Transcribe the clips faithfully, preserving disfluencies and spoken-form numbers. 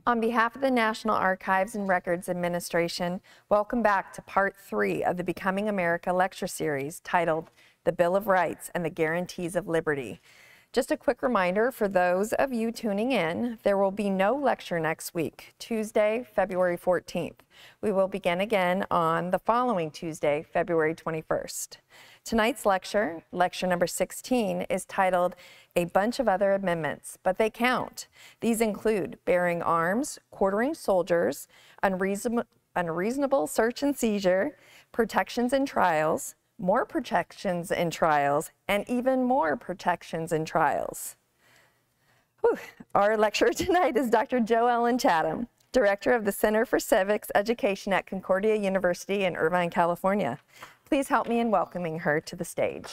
On behalf of the National Archives and Records Administration, welcome back to part three of the Becoming America lecture series titled The Bill of Rights and the Guarantees of Liberty. Just a quick reminder for those of you tuning in, there will be no lecture next week, Tuesday, February fourteenth. We will begin again on the following Tuesday, February twenty-first. Tonight's lecture, lecture number sixteen, is titled A Bunch of Other Amendments, but they count. These include bearing arms, quartering soldiers, unreasonable, unreasonable search and seizure, protections in trials, more protections in trials, and even more protections in trials. Whew. Our lecturer tonight is Doctor Jo Ellen Chatham, Director of the Center for Civics Education at Concordia University in Irvine, California. Please help me in welcoming her to the stage.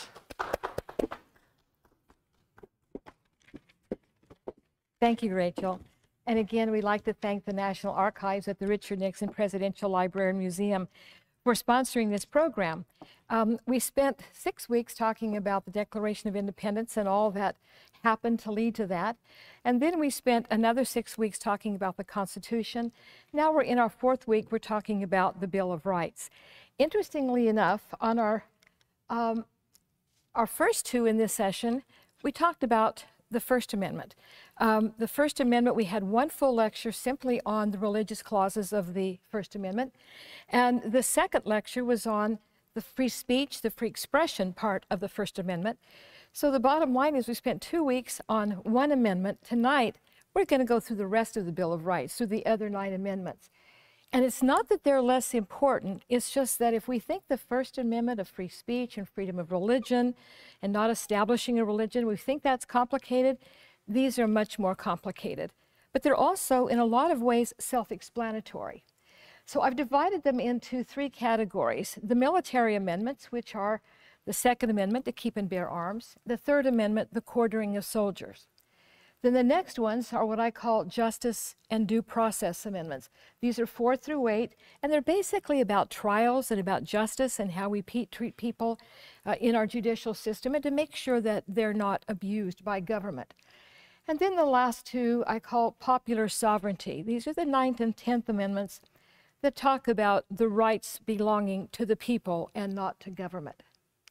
Thank you, Rachel. And again, we'd like to thank the National Archives at the Richard Nixon Presidential Library and Museum for sponsoring this program. Um, we spent six weeks talking about the Declaration of Independence and all that happened to lead to that. And then we spent another six weeks talking about the Constitution. Now we're in our fourth week, we're talking about the Bill of Rights. Interestingly enough, on our, um, our first two in this session, we talked about the First Amendment. Um, the First Amendment, we had one full lecture simply on the religious clauses of the First Amendment. And the second lecture was on the free speech, the free expression part of the First Amendment. So the bottom line is we spent two weeks on one amendment. Tonight, we're going to go through the rest of the Bill of Rights, through the other nine amendments. And it's not that they're less important, it's just that if we think the First Amendment of free speech and freedom of religion and not establishing a religion, we think that's complicated. These are much more complicated. But they're also, in a lot of ways, self-explanatory. So I've divided them into three categories. The military amendments, which are the Second Amendment, to keep and bear arms. The Third Amendment, the quartering of soldiers. Then the next ones are what I call justice and due process amendments. These are four through eight, and they're basically about trials and about justice and how we pe treat people uh, in our judicial system and to make sure that they're not abused by government. And then the last two I call popular sovereignty. These are the ninth and tenth amendments that talk about the rights belonging to the people and not to government.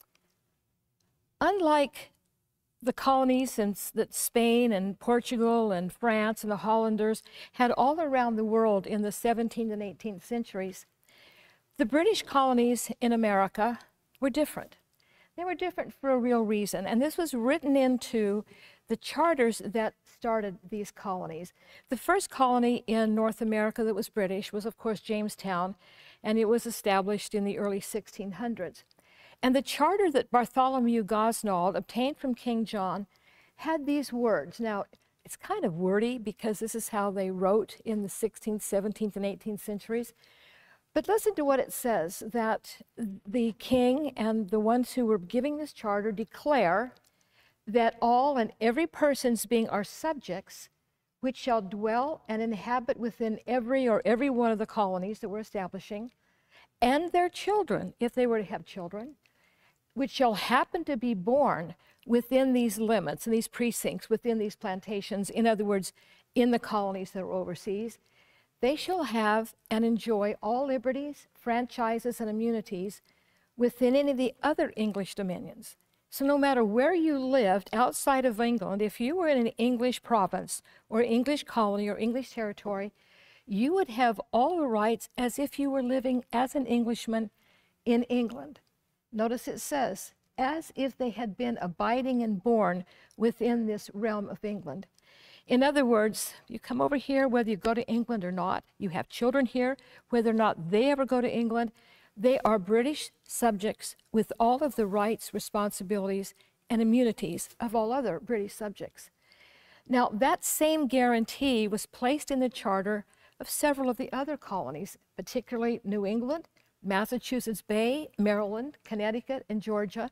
Unlike the colonies and that Spain and Portugal and France and the Hollanders had all around the world in the seventeenth and eighteenth centuries, the British colonies in America were different. They were different for a real reason, and this was written into the charters that started these colonies. The first colony in North America that was British was, of course, Jamestown, and it was established in the early sixteen hundreds. And the charter that Bartholomew Gosnold obtained from King John had these words. Now, it's kind of wordy because this is how they wrote in the sixteenth, seventeenth, and eighteenth centuries. But listen to what it says, that the king and the ones who were giving this charter declare that all and every persons being our subjects, which shall dwell and inhabit within every or every one of the colonies that we're establishing, and their children, if they were to have children, which shall happen to be born within these limits, and these precincts, within these plantations, in other words, in the colonies that are overseas, they shall have and enjoy all liberties, franchises, and immunities within any of the other English dominions. So no matter where you lived outside of England, if you were in an English province or English colony or English territory, you would have all the rights as if you were living as an Englishman in England. Notice it says, as if they had been abiding and born within this realm of England. In other words, you come over here, whether you go to England or not, you have children here, whether or not they ever go to England, they are British subjects with all of the rights, responsibilities, and immunities of all other British subjects. Now, that same guarantee was placed in the charter of several of the other colonies, particularly New England, Massachusetts Bay, Maryland, Connecticut, and Georgia.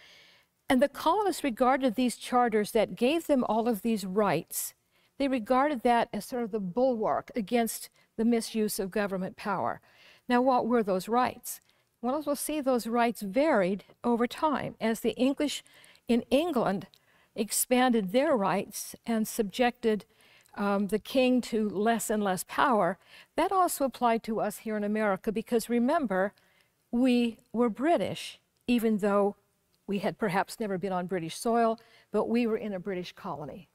And the colonists regarded these charters that gave them all of these rights, they regarded that as sort of the bulwark against the misuse of government power. Now, what were those rights? Well, as we'll see, those rights varied over time as the English in England expanded their rights and subjected um, the king to less and less power, that also applied to us here in America, because remember, we were British, even though we had perhaps never been on British soil, but we were in a British colony.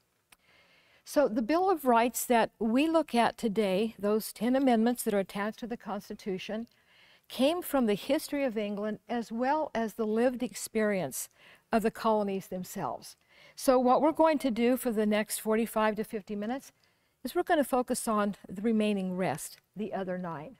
So the Bill of Rights that we look at today, those ten amendments that are attached to the Constitution, came from the history of England as well as the lived experience of the colonies themselves. So what we're going to do for the next forty-five to fifty minutes is we're going to focus on the remaining rest, the other nine.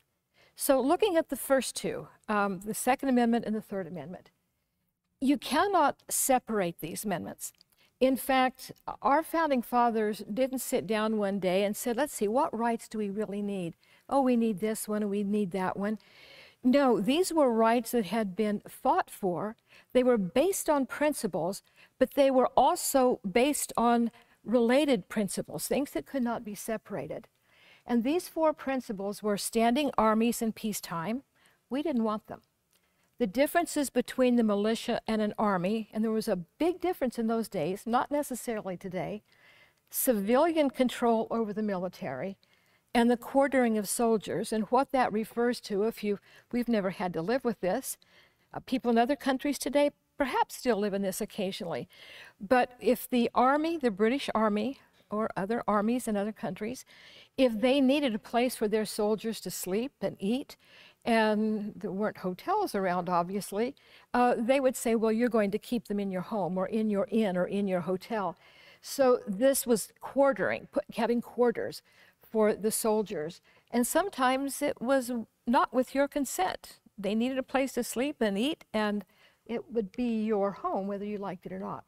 So looking at the first two, um, the Second Amendment and the Third Amendment, you cannot separate these amendments. In fact, our founding fathers didn't sit down one day and said, let's see, what rights do we really need? Oh, we need this one and we need that one. No, these were rights that had been fought for. They were based on principles, but they were also based on related principles, things that could not be separated. And these four principles were standing armies in peacetime. We didn't want them. The differences between the militia and an army, and there was a big difference in those days, not necessarily today, civilian control over the military, and the quartering of soldiers. And what that refers to, if you, we've never had to live with this, uh, people in other countries today perhaps still live in this occasionally. But if the army, the British Army, or other armies in other countries, if they needed a place for their soldiers to sleep and eat, and there weren't hotels around, obviously, uh, they would say, well, you're going to keep them in your home or in your inn or in your hotel. So this was quartering, put, having quarters for the soldiers. And sometimes it was not with your consent. They needed a place to sleep and eat, and it would be your home, whether you liked it or not.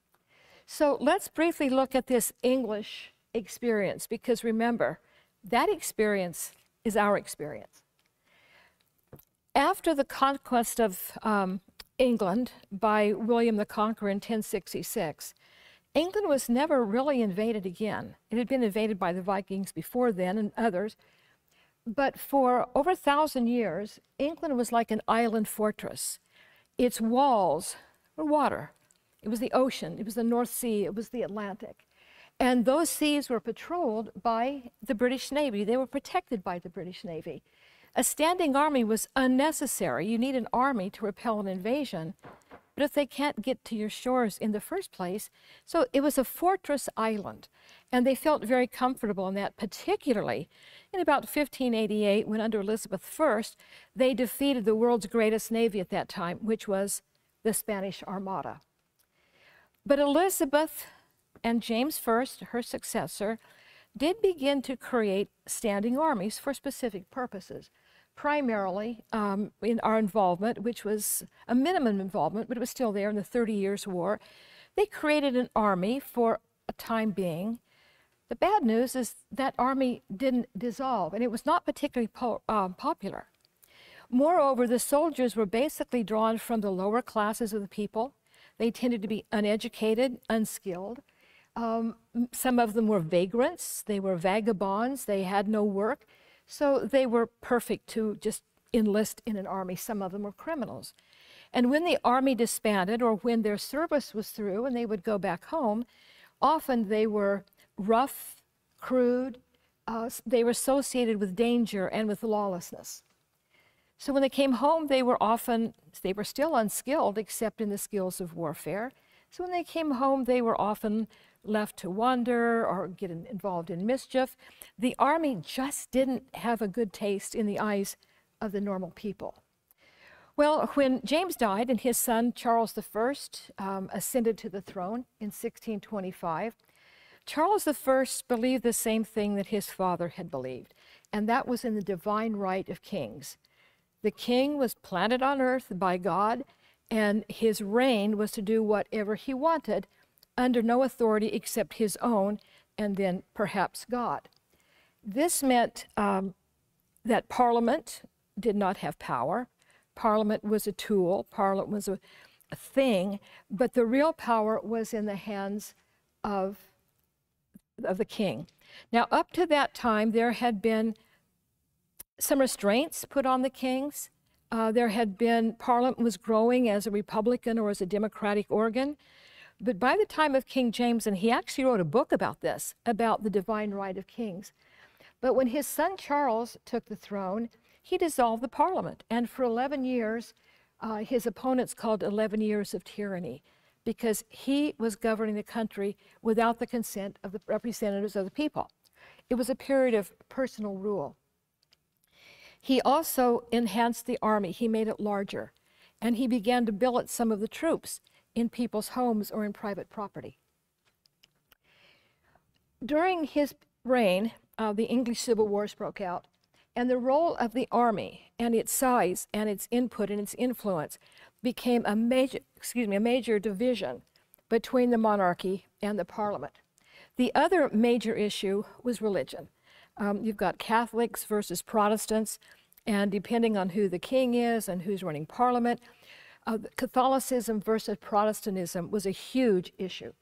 So let's briefly look at this English experience, because remember, that experience is our experience. After the conquest of um, England by William the Conqueror in ten sixty-six, England was never really invaded again. It had been invaded by the Vikings before then and others, but for over a thousand years, England was like an island fortress. Its walls were water. It was the ocean, it was the North Sea, it was the Atlantic. And those seas were patrolled by the British Navy. They were protected by the British Navy. A standing army was unnecessary. You need an army to repel an invasion, but if they can't get to your shores in the first place, so it was a fortress island, and they felt very comfortable in that, particularly in about fifteen eighty-eight, when under Elizabeth the First, they defeated the world's greatest navy at that time, which was the Spanish Armada. But Elizabeth and James the First, her successor, did begin to create standing armies for specific purposes, primarily um, in our involvement, which was a minimum involvement, but it was still there in the Thirty Years' War. They created an army for a time being. The bad news is that army didn't dissolve, and it was not particularly po uh, popular. Moreover, the soldiers were basically drawn from the lower classes of the people. They tended to be uneducated, unskilled. Um, some of them were vagrants, they were vagabonds, they had no work, so they were perfect to just enlist in an army. Some of them were criminals. And when the army disbanded, or when their service was through and they would go back home, often they were rough, crude, uh, they were associated with danger and with lawlessness. So when they came home, they were often, they were still unskilled except in the skills of warfare. So when they came home, they were often left to wander or get in, involved in mischief. The army just didn't have a good taste in the eyes of the normal people. Well, when James died and his son Charles the First um, ascended to the throne in sixteen twenty-five, Charles the First believed the same thing that his father had believed, and that was in the divine right of kings. The king was planted on earth by God, and his reign was to do whatever he wanted under no authority except his own, and then perhaps God. This meant um, that Parliament did not have power. Parliament was a tool, Parliament was a, a thing, but the real power was in the hands of, of the king. Now, up to that time, there had been some restraints put on the kings. Uh, there had been, Parliament was growing as a Republican or as a Democratic organ. But by the time of King James, and he actually wrote a book about this, about the divine right of kings. But when his son Charles took the throne, he dissolved the parliament. And for eleven years, uh, his opponents called eleven years of tyranny, because he was governing the country without the consent of the representatives of the people. It was a period of personal rule. He also enhanced the army. He made it larger. And he began to billet some of the troops in people's homes or in private property. During his reign, uh, the English Civil Wars broke out, and the role of the army and its size and its input and its influence became a major, excuse me, a major division between the monarchy and the parliament. The other major issue was religion. Um, you've got Catholics versus Protestants, and depending on who the king is and who's running parliament, uh, Catholicism versus Protestantism was a huge issue.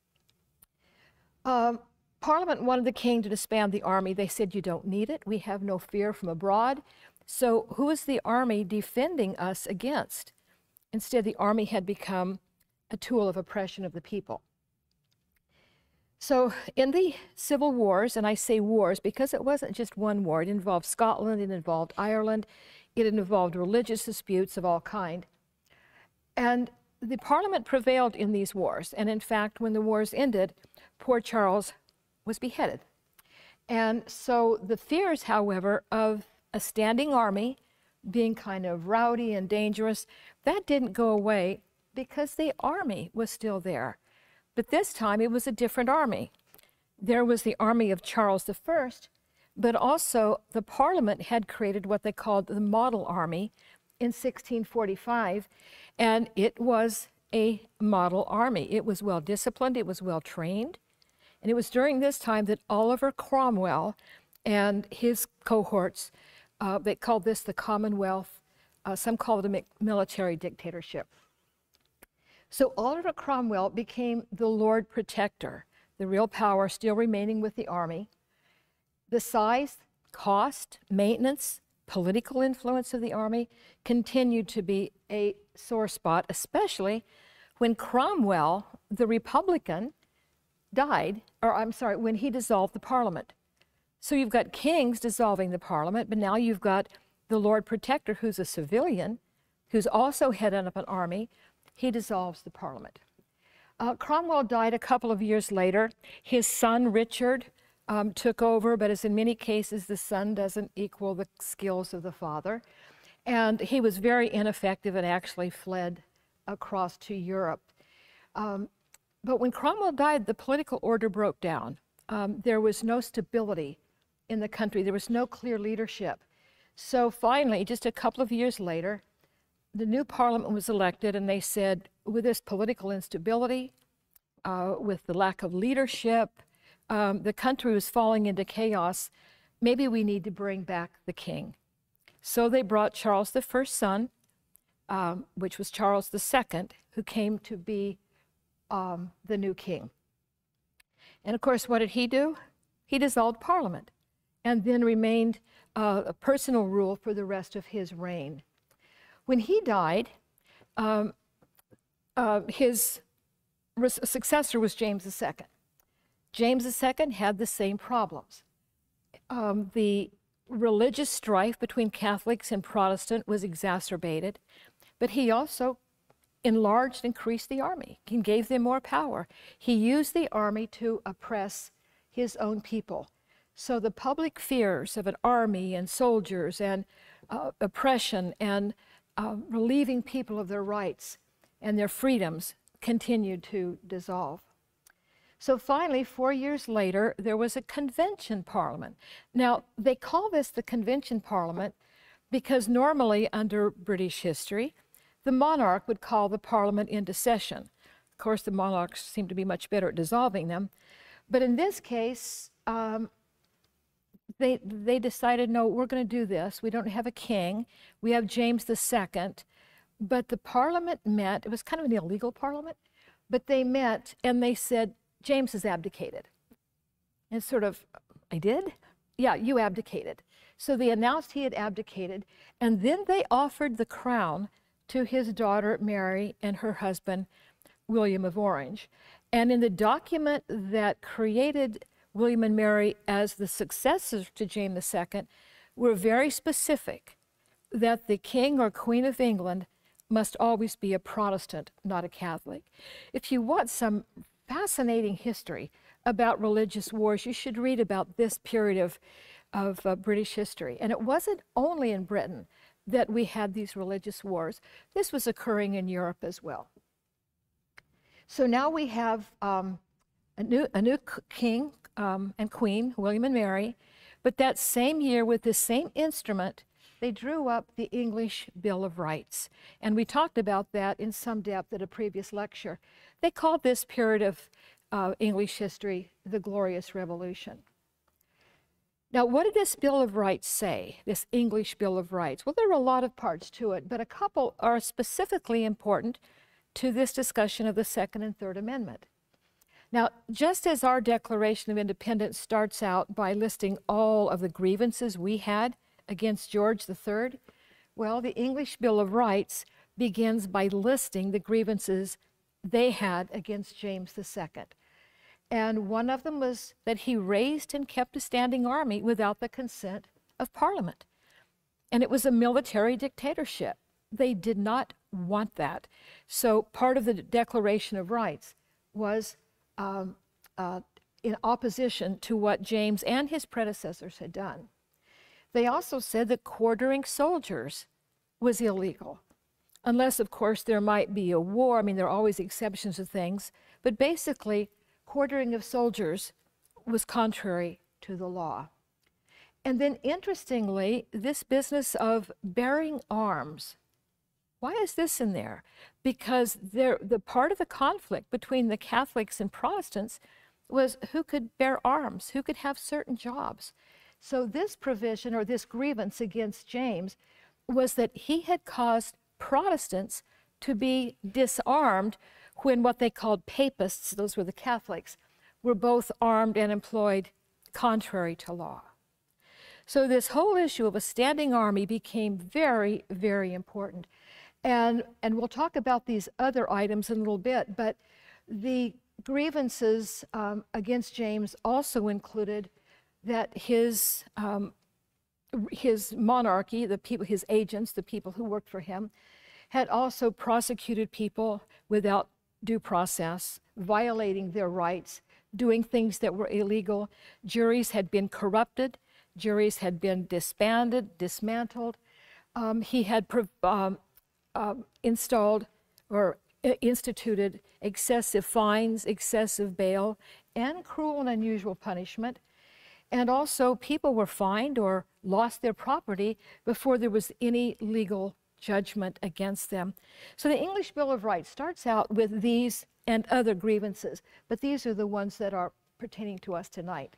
Um, Parliament wanted the king to disband the army. They said, you don't need it. We have no fear from abroad. So who is the army defending us against? Instead, the army had become a tool of oppression of the people. So in the civil wars, and I say wars because it wasn't just one war, it involved Scotland, it involved Ireland, it involved religious disputes of all kind. And the parliament prevailed in these wars. And in fact, when the wars ended, poor Charles was beheaded. And so the fears, however, of a standing army being kind of rowdy and dangerous, that didn't go away because the army was still there. But this time it was a different army. There was the army of Charles the First, but also the Parliament had created what they called the Model Army in sixteen forty-five, and it was a model army. It was well disciplined, it was well trained, and it was during this time that Oliver Cromwell and his cohorts, uh, they called this the Commonwealth, uh, some called it a military dictatorship. So Oliver Cromwell became the Lord Protector, the real power still remaining with the army. The size, cost, maintenance, political influence of the army continued to be a sore spot, especially when Cromwell, the Republican, died, or I'm sorry, when he dissolved the parliament. So you've got kings dissolving the parliament, but now you've got the Lord Protector, who's a civilian, who's also heading up an army. He dissolves the parliament. Uh, Cromwell died a couple of years later. His son, Richard, um, took over, but as in many cases, the son doesn't equal the skills of the father. And he was very ineffective and actually fled across to Europe. Um, but when Cromwell died, the political order broke down. Um, there was no stability in the country. There was no clear leadership. So finally, just a couple of years later, the new parliament was elected, and they said, with this political instability, uh, with the lack of leadership, um, the country was falling into chaos. Maybe we need to bring back the king. So they brought Charles the First son, um, which was Charles the Second, who came to be um, the new king. And of course, what did he do? He dissolved parliament and then remained uh, a personal rule for the rest of his reign. When he died, um, uh, his successor was James the Second. James the Second had the same problems. Um, the religious strife between Catholics and Protestant was exacerbated, but he also enlarged, increased the army. He gave them more power. He used the army to oppress his own people. So the public fears of an army and soldiers and uh, oppression and uh, relieving people of their rights and their freedoms continued to dissolve. So finally, four years later, there was a convention parliament. Now, they call this the convention parliament because normally under British history, the monarch would call the parliament into session. Of course, the monarchs seem to be much better at dissolving them. But in this case, um, they, they decided, no, we're going to do this. We don't have a king. We have James the Second. But the parliament met. It was kind of an illegal parliament. But they met and they said, James has abdicated. And sort of, I did? Yeah, you abdicated. So they announced he had abdicated. And then they offered the crown to his daughter Mary and her husband, William of Orange. And in the document that created William and Mary as the successors to James the Second, were very specific that the King or Queen of England must always be a Protestant, not a Catholic. If you want some fascinating history about religious wars, you should read about this period of, of uh, British history. And it wasn't only in Britain that we had these religious wars. This was occurring in Europe as well. So now we have um, a new, a new king um, and queen, William and Mary, but that same year with this same instrument, they drew up the English Bill of Rights. And we talked about that in some depth at a previous lecture. They called this period of uh, English history the Glorious Revolution. Now, what did this Bill of Rights say, this English Bill of Rights? Well, there were a lot of parts to it, but a couple are specifically important to this discussion of the Second and Third Amendment. Now, just as our Declaration of Independence starts out by listing all of the grievances we had against George the Third, well, the English Bill of Rights begins by listing the grievances they had against James the Second. And one of them was that he raised and kept a standing army without the consent of Parliament. And it was a military dictatorship. They did not want that. So part of the Declaration of Rights was um, uh, in opposition to what James and his predecessors had done. They also said that quartering soldiers was illegal, unless, of course, there might be a war. I mean, there are always exceptions to things, but basically, quartering of soldiers was contrary to the law. And then, interestingly, this business of bearing arms, why is this in there? Because there, the part of the conflict between the Catholics and Protestants was who could bear arms, who could have certain jobs. So this provision, or this grievance against James, was that he had caused Protestants to be disarmed when what they called papists, those were the Catholics, were both armed and employed contrary to law. So this whole issue of a standing army became very, very important. And, and we'll talk about these other items in a little bit, but the grievances um, against James also included that his, um, his monarchy, the people, his agents, the people who worked for him, had also prosecuted people without due process, violating their rights, doing things that were illegal. Juries had been corrupted. Juries had been disbanded, dismantled. Um, he had um, uh, installed or instituted excessive fines, excessive bail, and cruel and unusual punishment. And also, people were fined or lost their property before there was any legal judgment against them. So the English Bill of Rights starts out with these and other grievances, but these are the ones that are pertaining to us tonight.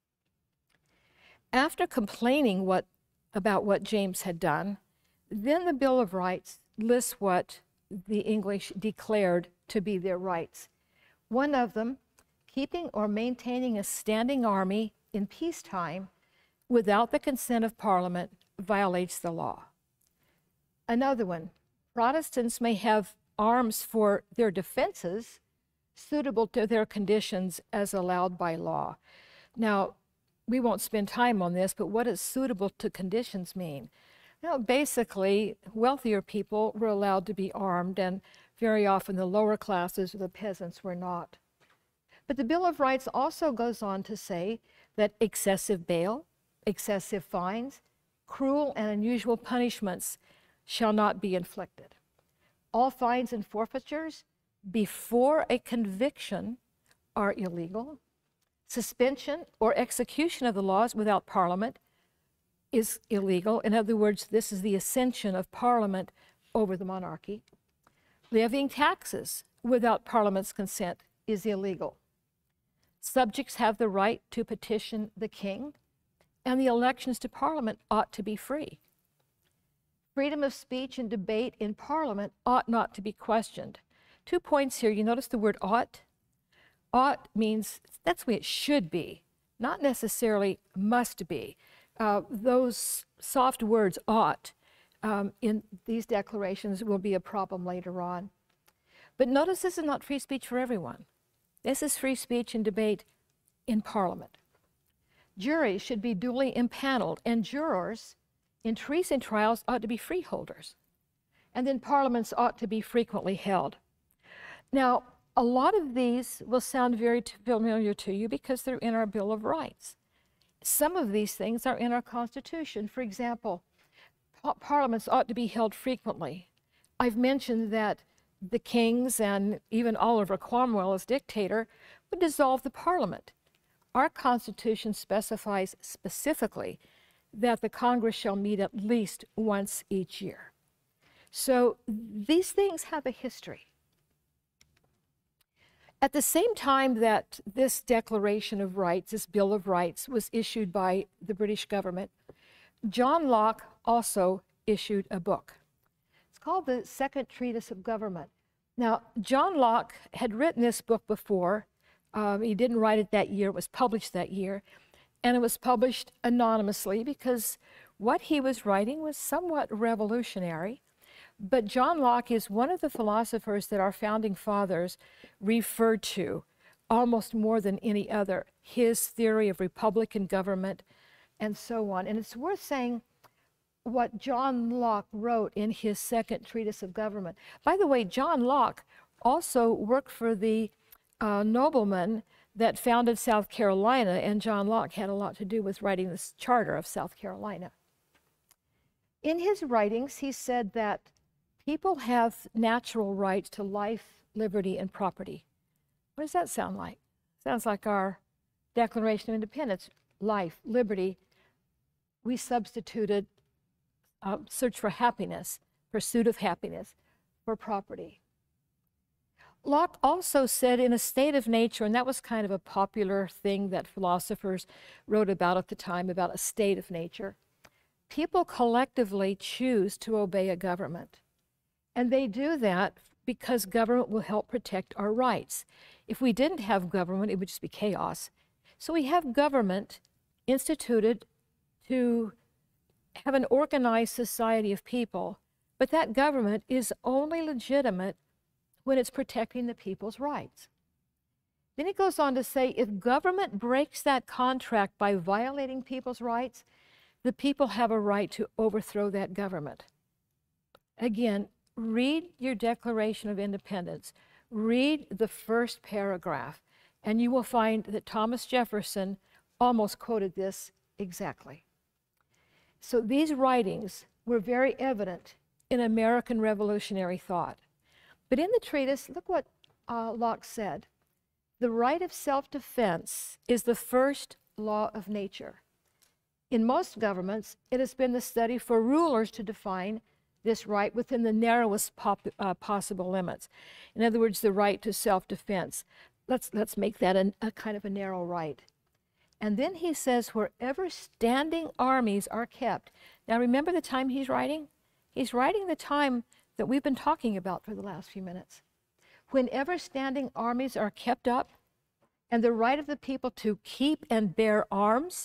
After complaining what, about what James had done, then the Bill of Rights lists what the English declared to be their rights. One of them, keeping or maintaining a standing army in peacetime without the consent of Parliament, violates the law. Another one, Protestants may have arms for their defenses suitable to their conditions as allowed by law. Now, we won't spend time on this, but what does suitable to conditions mean? Now, basically, wealthier people were allowed to be armed, and very often the lower classes or the peasants were not. But the Bill of Rights also goes on to say that excessive bail, excessive fines, cruel and unusual punishments shall not be inflicted. All fines and forfeitures before a conviction are illegal. Suspension or execution of the laws without Parliament is illegal. In other words, this is the ascension of Parliament over the monarchy. Levying taxes without Parliament's consent is illegal. Subjects have the right to petition the king, and the elections to Parliament ought to be free. Freedom of speech and debate in Parliament ought not to be questioned. Two points here. You notice the word ought? Ought means that's the way it should be, not necessarily must be. Uh, those soft words, ought, um, in these declarations will be a problem later on. But notice this is not free speech for everyone. This is free speech and debate in Parliament. Juries should be duly impaneled, and jurors in treason trials ought to be freeholders. And then parliaments ought to be frequently held. Now, a lot of these will sound very familiar to you because they're in our Bill of Rights. Some of these things are in our Constitution. For example, parliaments ought to be held frequently. I've mentioned that the kings and even Oliver Cromwell as dictator would dissolve the parliament. Our Constitution specifies specifically that the Congress shall meet at least once each year. So these things have a history. At the same time that this Declaration of Rights, this Bill of Rights, was issued by the British government, John Locke also issued a book. It's called the Second Treatise of Government. Now, John Locke had written this book before. Um, he didn't write it that year. It was published that year. And it was published anonymously because what he was writing was somewhat revolutionary. But John Locke is one of the philosophers that our founding fathers referred to almost more than any other. His theory of republican government and so on. And it's worth saying what John Locke wrote in his Second Treatise of Government. By the way, John Locke also worked for the uh, nobleman that founded South Carolina, and John Locke had a lot to do with writing this charter of South Carolina. In his writings, he said that people have natural rights to life, liberty, and property. What does that sound like? Sounds like our Declaration of Independence. Life, liberty. We substituted uh, search for happiness, pursuit of happiness, for property. Locke also said in A State of Nature, and that was kind of a popular thing that philosophers wrote about at the time, about a state of nature. People collectively choose to obey a government. And they do that because government will help protect our rights. If we didn't have government, it would just be chaos. So we have government instituted to have an organized society of people, but that government is only legitimate when it's protecting the people's rights. Then he goes on to say, if government breaks that contract by violating people's rights, the people have a right to overthrow that government. Again, read your Declaration of Independence. Read the first paragraph, and you will find that Thomas Jefferson almost quoted this exactly. So these writings were very evident in American revolutionary thought. But in the treatise, look what uh, Locke said. The right of self-defense is the first law of nature. In most governments, it has been the study for rulers to define this right within the narrowest pop, uh, possible limits. In other words, the right to self-defense. Let's, let's make that a, a kind of a narrow right. And then he says, wherever standing armies are kept. Now remember the time he's writing? He's writing the time that we've been talking about for the last few minutes. Whenever standing armies are kept up, and the right of the people to keep and bear arms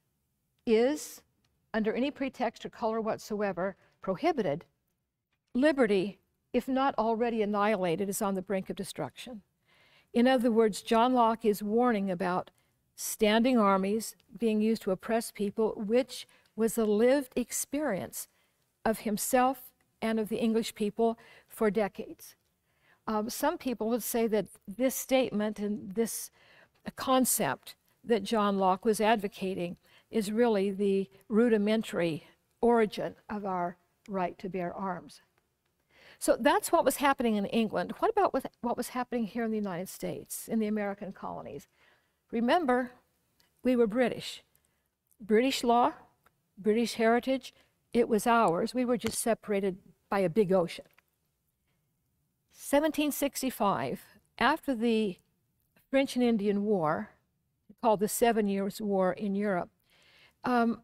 is, under any pretext or color whatsoever, prohibited, liberty, if not already annihilated, is on the brink of destruction. In other words, John Locke is warning about standing armies being used to oppress people, which was a lived experience of himself and of the English people for decades. Um, some people would say that this statement and this concept that John Locke was advocating is really the rudimentary origin of our right to bear arms. So that's what was happening in England. What about with what was happening here in the United States, in the American colonies? Remember, we were British. British law, British heritage, it was ours. We were just separated by a big ocean. seventeen sixty-five, after the French and Indian War, called the Seven Years' War in Europe, um,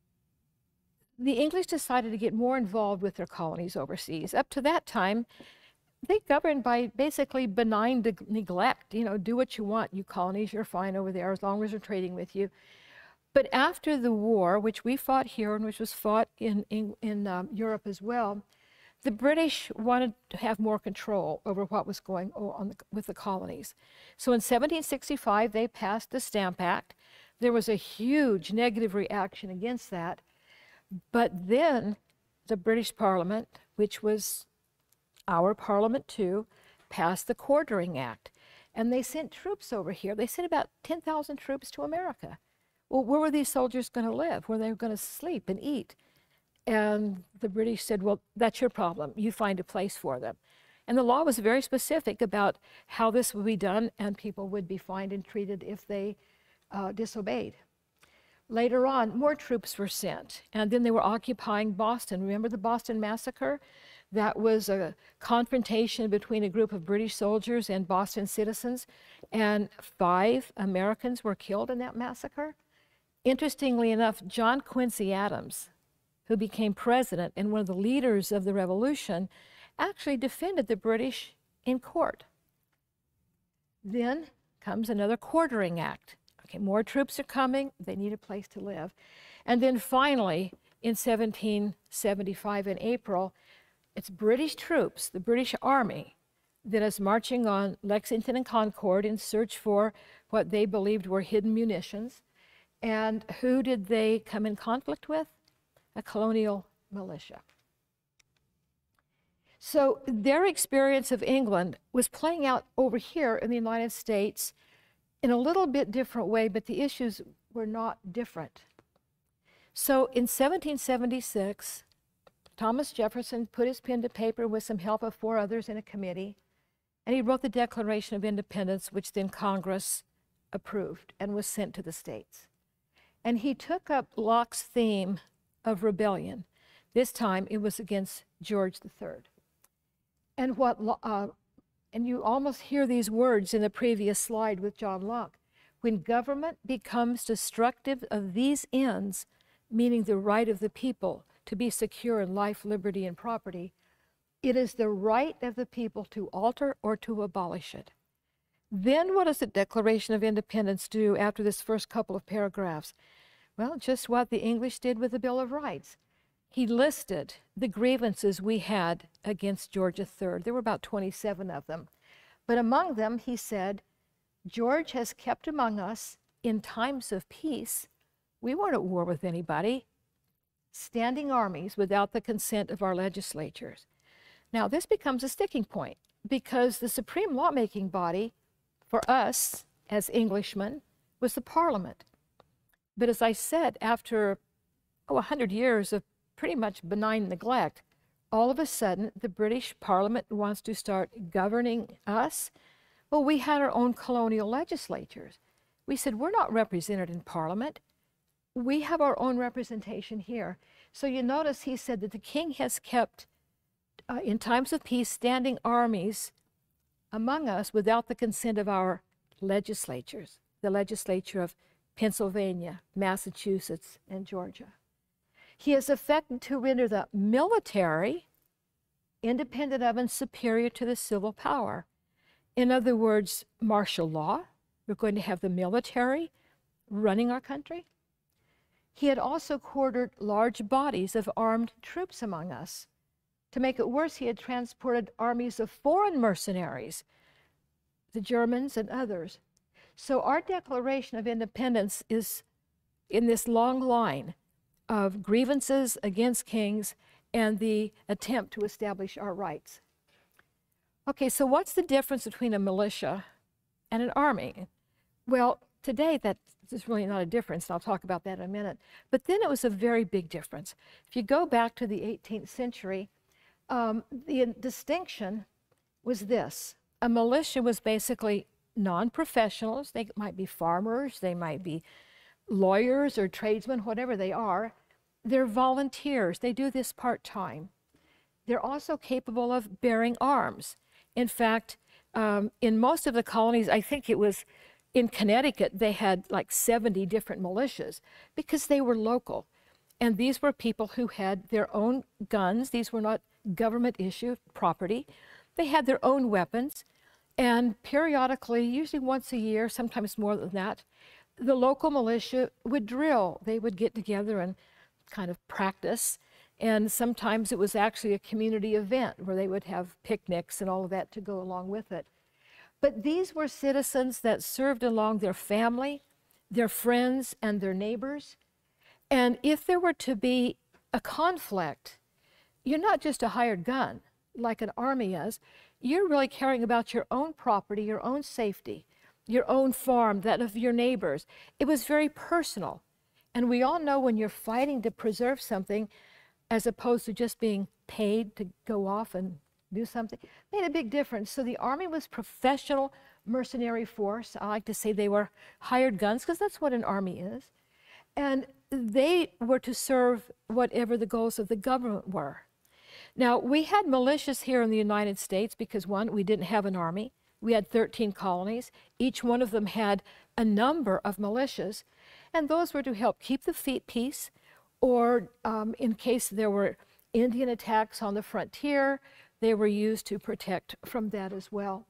the English decided to get more involved with their colonies overseas. Up to that time, they governed by basically benign neglect. You know, do what you want, you colonies, you're fine over there as long as we're trading with you. But after the war, which we fought here and which was fought in, in, in um, Europe as well, the British wanted to have more control over what was going on the, with the colonies. So in seventeen sixty-five, they passed the Stamp Act. There was a huge negative reaction against that. But then the British Parliament, which was our Parliament too, passed the Quartering Act. And they sent troops over here. They sent about ten thousand troops to America. Well, where were these soldiers going to live? Where they were going to sleep and eat? And the British said, well, that's your problem. You find a place for them. And the law was very specific about how this would be done, and people would be fined and treated if they uh, disobeyed. Later on, more troops were sent, and then they were occupying Boston. Remember the Boston Massacre? That was a confrontation between a group of British soldiers and Boston citizens, and five Americans were killed in that massacre. Interestingly enough, John Quincy Adams, who became president and one of the leaders of the revolution, actually defended the British in court. Then comes another Quartering Act. Okay, more troops are coming, they need a place to live. And then finally, in seventeen seventy-five in April, it's British troops, the British Army, that is marching on Lexington and Concord in search for what they believed were hidden munitions. And who did they come in conflict with? A colonial militia. So their experience of England was playing out over here in the United States in a little bit different way, but the issues were not different. So in seventeen seventy-six, Thomas Jefferson put his pen to paper with some help of four others in a committee, and he wrote the Declaration of Independence, which then Congress approved and was sent to the states. And he took up Locke's theme of rebellion. This time it was against George the Third. And what, uh, and you almost hear these words in the previous slide with John Locke. When government becomes destructive of these ends, meaning the right of the people to be secure in life, liberty, and property, it is the right of the people to alter or to abolish it. Then what does the Declaration of Independence do after this first couple of paragraphs? Well, just what the English did with the Bill of Rights. He listed the grievances we had against George the Third. There were about twenty-seven of them. But among them, he said, George has kept among us in times of peace, we weren't at war with anybody, standing armies without the consent of our legislatures. Now, this becomes a sticking point because the supreme lawmaking body for us as Englishmen was the Parliament. But as I said, after oh, a hundred years of pretty much benign neglect, all of a sudden the British Parliament wants to start governing us. Well, we had our own colonial legislatures. We said, we're not represented in Parliament. We have our own representation here. So you notice he said that the king has kept, uh, in times of peace, standing armies among us without the consent of our legislatures, the legislature of Pennsylvania, Massachusetts, and Georgia. He has affected to render the military independent of and superior to the civil power. In other words, martial law. We're going to have the military running our country. He had also quartered large bodies of armed troops among us. To make it worse, he had transported armies of foreign mercenaries, the Germans and others. So our Declaration of Independence is in this long line of grievances against kings and the attempt to establish our rights. Okay, so what's the difference between a militia and an army? Well, today that's really not a difference, and I'll talk about that in a minute. But then it was a very big difference. If you go back to the eighteenth century, um, the distinction was this. A militia was basically non-professionals. They might be farmers, they might be lawyers or tradesmen, whatever they are. They're volunteers. They do this part-time. They're also capable of bearing arms. In fact, um, in most of the colonies, I think it was in Connecticut, they had like seventy different militias because they were local. And these were people who had their own guns. These were not government-issued property. They had their own weapons. And periodically, usually once a year, sometimes more than that, the local militia would drill. They would get together and kind of practice. And sometimes it was actually a community event where they would have picnics and all of that to go along with it. But these were citizens that served along their family, their friends, and their neighbors. And if there were to be a conflict, you're not just a hired gun like an army is. You're really caring about your own property, your own safety, your own farm, that of your neighbors. It was very personal. And we all know when you're fighting to preserve something, as opposed to just being paid to go off and do something, made a big difference. So the Army was professional mercenary force. I like to say they were hired guns because that's what an army is. And they were to serve whatever the goals of the government were. Now, we had militias here in the United States because, one, we didn't have an army. We had thirteen colonies. Each one of them had a number of militias, and those were to help keep the peace, or um, in case there were Indian attacks on the frontier, they were used to protect from that as well.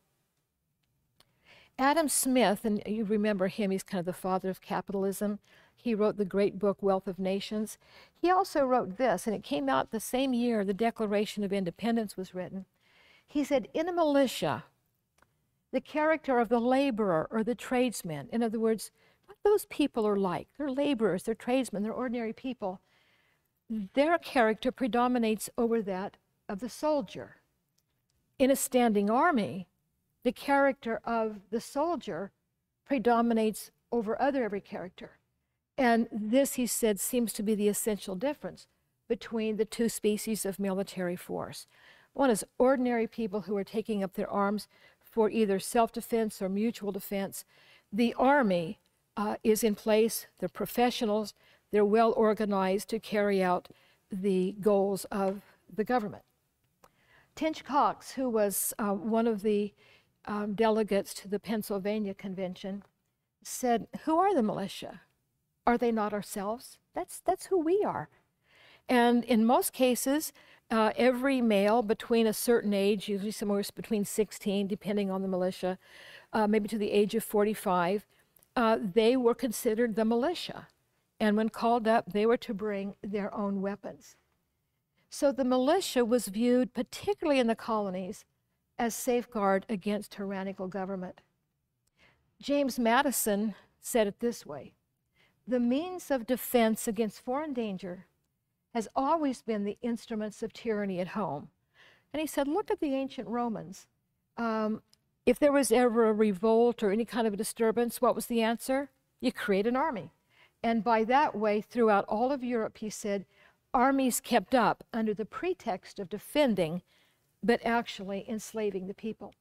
Adam Smith, and you remember him, he's kind of the father of capitalism. He wrote the great book, Wealth of Nations. He also wrote this, and it came out the same year the Declaration of Independence was written. He said, in a militia, the character of the laborer or the tradesman, in other words, what those people are like, they're laborers, they're tradesmen, they're ordinary people, their character predominates over that of the soldier. In a standing army, the character of the soldier predominates over other every character. And this, he said, seems to be the essential difference between the two species of military force. One is ordinary people who are taking up their arms for either self-defense or mutual defense. The Army uh, is in place, they're professionals, they're well organized to carry out the goals of the government. Tench Coxe, who was uh, one of the um, delegates to the Pennsylvania Convention, said, who are the militia? Are they not ourselves? That's, that's who we are. And in most cases, uh, every male between a certain age, usually somewhere between sixteen, depending on the militia, uh, maybe to the age of forty-five, uh, they were considered the militia. And when called up, they were to bring their own weapons. So the militia was viewed, particularly in the colonies, as safeguard against tyrannical government. James Madison said it this way: the means of defense against foreign danger has always been the instruments of tyranny at home. And he said, look at the ancient Romans. Um, if there was ever a revolt or any kind of a disturbance, what was the answer? You create an army. And by that way, throughout all of Europe, he said, armies kept up under the pretext of defending, but actually enslaving the people.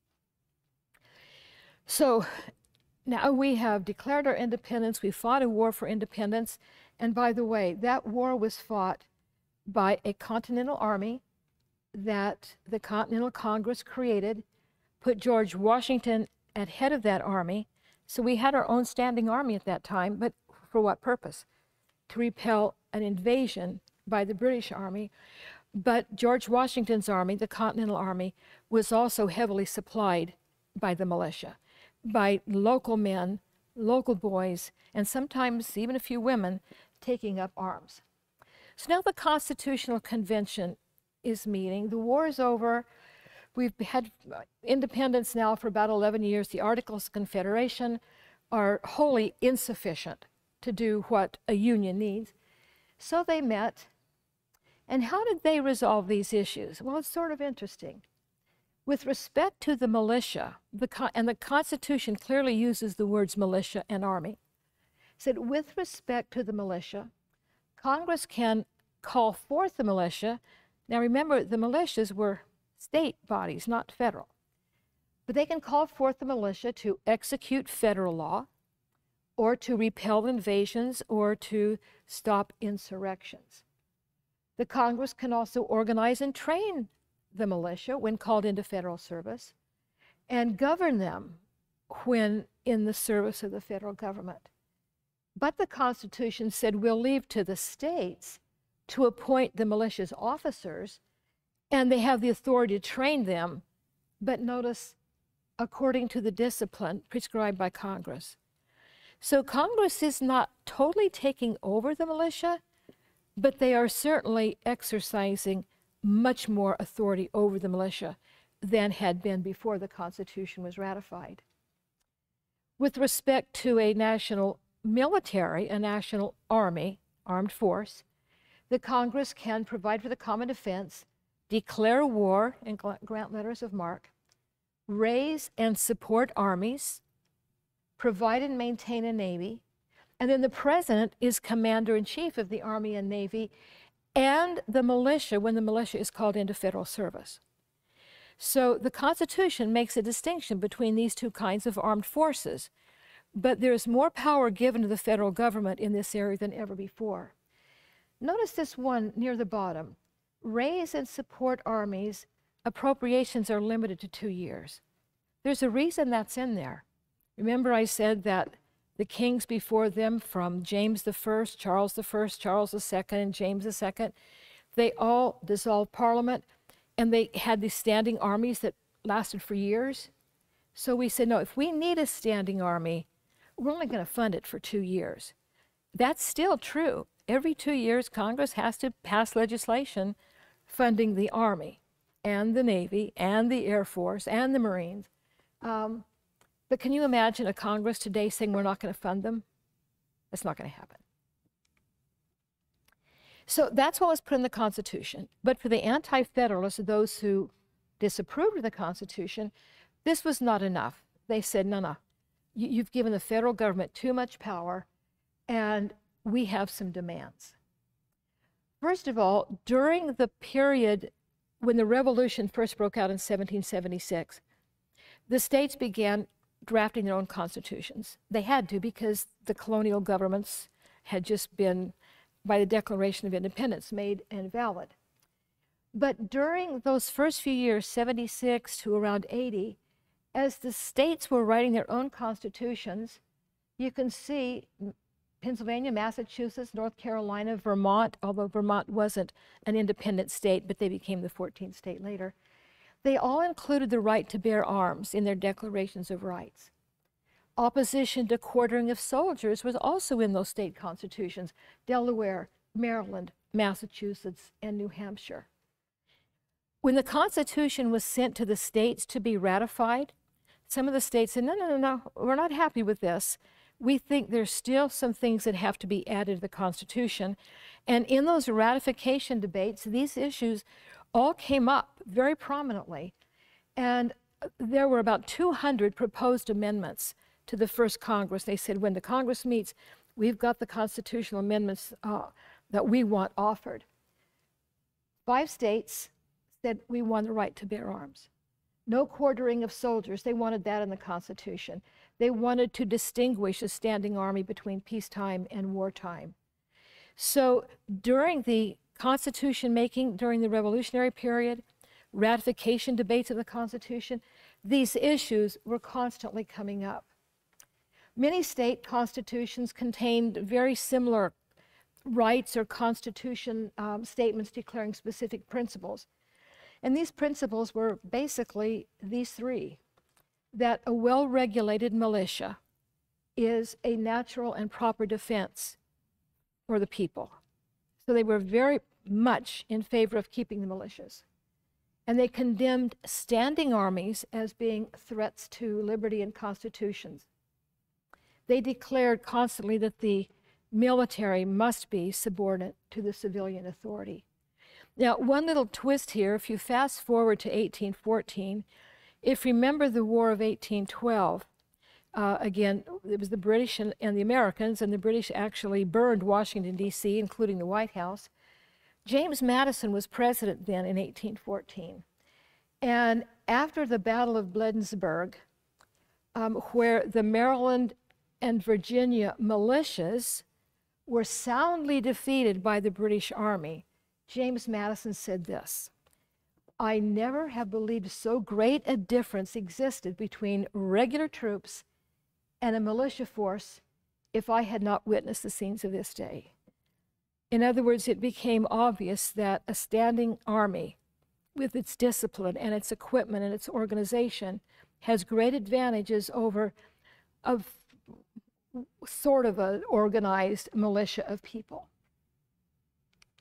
So now we have declared our independence, we fought a war for independence, and by the way, that war was fought by a continental army that the Continental Congress created, put George Washington at head of that army. So we had our own standing army at that time, but for what purpose? To repel an invasion by the British Army. But George Washington's army, the Continental Army, was also heavily supplied by the militia, by local men, local boys, and sometimes even a few women taking up arms. So now the Constitutional Convention is meeting. The war is over. We've had independence now for about eleven years. The Articles of Confederation are wholly insufficient to do what a union needs. So they met. And how did they resolve these issues? Well, it's sort of interesting. With respect to the militia, the con and the Constitution clearly uses the words militia and army, said with respect to the militia, Congress can call forth the militia. Now remember, the militias were state bodies, not federal. But they can call forth the militia to execute federal law, or to repel invasions, or to stop insurrections. The Congress can also organize and train the militia when called into federal service, and govern them when in the service of the federal government. But the Constitution said we'll leave to the states to appoint the militia's officers, and they have the authority to train them, but notice, according to the discipline prescribed by Congress. So Congress is not totally taking over the militia, but they are certainly exercising much more authority over the militia than had been before the Constitution was ratified. With respect to a national military, a national army, armed force, the Congress can provide for the common defense, declare war and grant letters of marque, raise and support armies, provide and maintain a navy, and then the president is commander-in-chief of the Army and Navy and the militia when the militia is called into federal service. So the Constitution makes a distinction between these two kinds of armed forces, but there is more power given to the federal government in this area than ever before. Notice this one near the bottom. Raise and support armies, appropriations are limited to two years. There's a reason that's in there. Remember I said that the kings before them, from James the First, Charles the First, Charles the Second, and James the Second, they all dissolved Parliament, and they had these standing armies that lasted for years. So we said, no, if we need a standing army, we're only going to fund it for two years. That's still true. Every two years, Congress has to pass legislation funding the Army and the Navy and the Air Force and the Marines. Um, but can you imagine a Congress today saying we're not going to fund them? That's not going to happen. So that's what was put in the Constitution. But for the anti-federalists, those who disapproved of the Constitution, this was not enough. They said, no, no, you, you've given the federal government too much power, and we have some demands. First of all, during the period when the revolution first broke out in seventeen seventy-six, the states began drafting their own constitutions. They had to because the colonial governments had just been, by the Declaration of Independence, made invalid. But during those first few years, seventy-six to around eighty, as the states were writing their own constitutions, you can see Pennsylvania, Massachusetts, North Carolina, Vermont, although Vermont wasn't an independent state, but they became the fourteenth state later, they all included the right to bear arms in their declarations of rights. Opposition to quartering of soldiers was also in those state constitutions: Delaware, Maryland, Massachusetts, and New Hampshire. When the Constitution was sent to the states to be ratified, some of the states said, no, no, no, no, we're not happy with this. We think there's still some things that have to be added to the Constitution. And in those ratification debates, these issues all came up very prominently. And there were about two hundred proposed amendments to the first Congress. They said, when the Congress meets, we've got the constitutional amendments uh, that we want offered. Five states said, we want the right to bear arms. No quartering of soldiers. They wanted that in the Constitution. They wanted to distinguish a standing army between peacetime and wartime. So during the Constitution making, during the Revolutionary period, ratification debates of the Constitution, these issues were constantly coming up. Many state constitutions contained very similar rights or constitution um, statements declaring specific principles. And these principles were basically these three: that a well-regulated militia is a natural and proper defense for the people. So they were very much in favor of keeping the militias. And they condemned standing armies as being threats to liberty and constitutions. They declared constantly that the military must be subordinate to the civilian authority. Now, one little twist here, if you fast forward to eighteen fourteen, if you remember the War of eighteen twelve, uh, again, it was the British and, and the Americans, and the British actually burned Washington, D C, including the White House. James Madison was president then in eighteen fourteen. And after the Battle of Bladensburg, um, where the Maryland and Virginia militias were soundly defeated by the British Army, James Madison said this: I never have believed so great a difference existed between regular troops and a militia force if I had not witnessed the scenes of this day. In other words, it became obvious that a standing army, with its discipline and its equipment and its organization, has great advantages over a sort of an organized militia of people.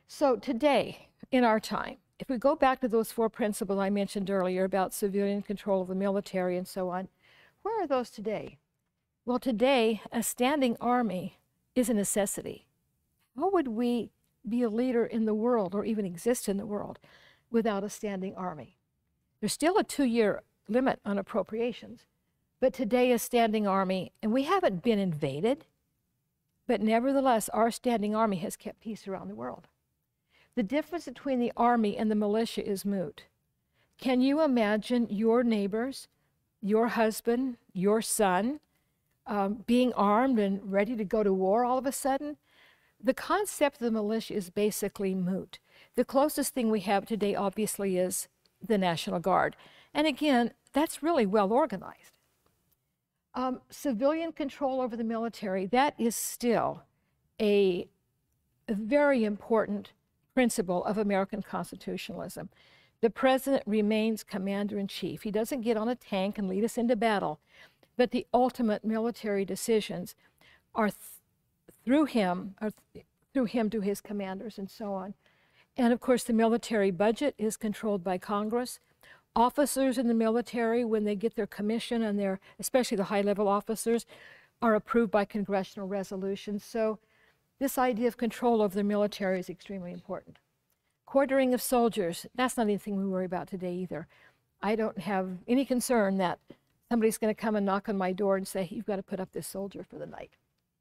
So today, in our time, if we go back to those four principles I mentioned earlier about civilian control of the military and so on, where are those today? Well, today, a standing army is a necessity. How would we be a leader in the world or even exist in the world without a standing army? There's still a two-year limit on appropriations, but today a standing army, and we haven't been invaded, but nevertheless, our standing army has kept peace around the world. The difference between the army and the militia is moot. Can you imagine your neighbors, your husband, your son, um, being armed and ready to go to war all of a sudden? The concept of the militia is basically moot. The closest thing we have today, obviously, is the National Guard. And again, that's really well organized. Um, civilian control over the military, that is still a, a very important principle of American constitutionalism. The president remains commander-in-chief. He doesn't get on a tank and lead us into battle, but the ultimate military decisions are th through him, or th through him to his commanders and so on. And of course, the military budget is controlled by Congress. Officers in the military, when they get their commission, and their, especially the high-level officers, are approved by congressional resolutions. So this idea of control over the military is extremely important. Quartering of soldiers, that's not anything we worry about today either. I don't have any concern that somebody's going to come and knock on my door and say, you've got to put up this soldier for the night.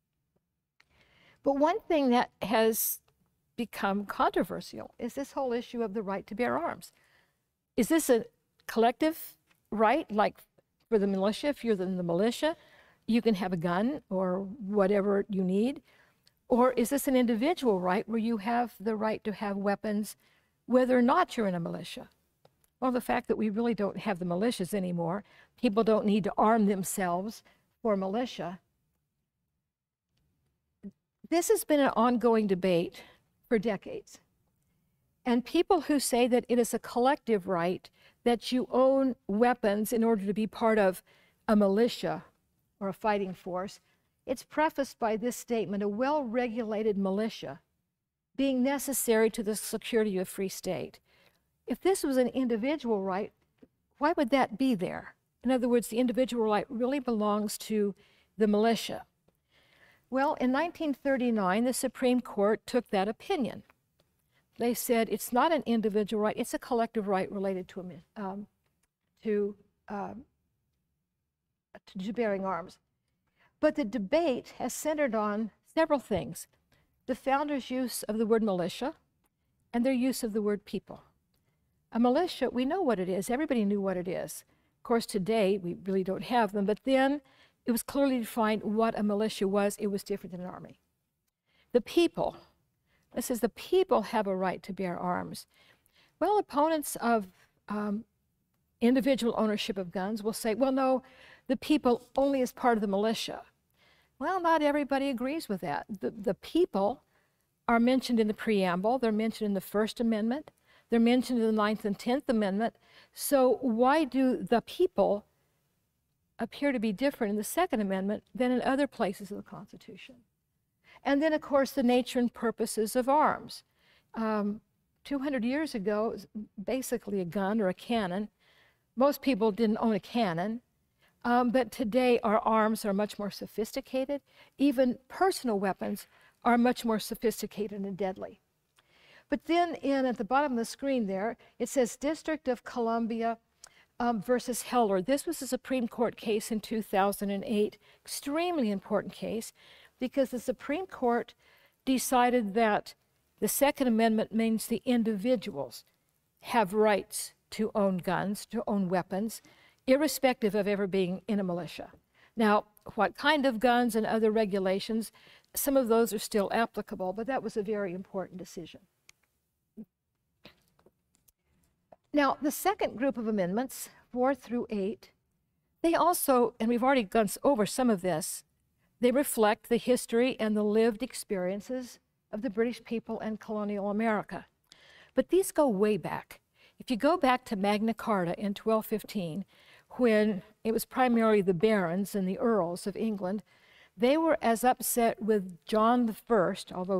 But one thing that has become controversial is this whole issue of the right to bear arms. Is this a collective right, like for the militia? If you're in the militia, you can have a gun or whatever you need. Or is this an individual right where you have the right to have weapons whether or not you're in a militia? Well, the fact that we really don't have the militias anymore, people don't need to arm themselves for militia. This has been an ongoing debate for decades. And people who say that it is a collective right that you own weapons in order to be part of a militia or a fighting force, it's prefaced by this statement: a well-regulated militia being necessary to the security of a free state. If this was an individual right, why would that be there? In other words, the individual right really belongs to the militia. Well, in nineteen thirty-nine, the Supreme Court took that opinion. They said it's not an individual right, it's a collective right related to, um, to, um, to bearing arms. But the debate has centered on several things: the founders' use of the word militia and their use of the word people. A militia, we know what it is. Everybody knew what it is. Of course, today we really don't have them, but then it was clearly defined what a militia was. It was different than an army. The people, this is the people have a right to bear arms. Well, opponents of um, individual ownership of guns will say, well, no, the people only as part of the militia. Well, not everybody agrees with that. The, the people are mentioned in the preamble. They're mentioned in the First Amendment. They're mentioned in the Ninth and Tenth Amendment. So why do the people appear to be different in the Second Amendment than in other places of the Constitution? And then, of course, the nature and purposes of arms. Um, two hundred years ago, it was basically a gun or a cannon. Most people didn't own a cannon. Um, but today, our arms are much more sophisticated. Even personal weapons are much more sophisticated and deadly. But then in, at the bottom of the screen there, it says District of Columbia um, versus Heller. This was a Supreme Court case in two thousand eight, extremely important case, because the Supreme Court decided that the Second Amendment means the individuals have rights to own guns, to own weapons, irrespective of ever being in a militia. Now, what kind of guns and other regulations, some of those are still applicable, but that was a very important decision. Now, the second group of amendments, four through eight, they also, and we've already gone over some of this, they reflect the history and the lived experiences of the British people and colonial America. But these go way back. If you go back to Magna Carta in twelve fifteen, when it was primarily the barons and the earls of England, they were as upset with John the First, although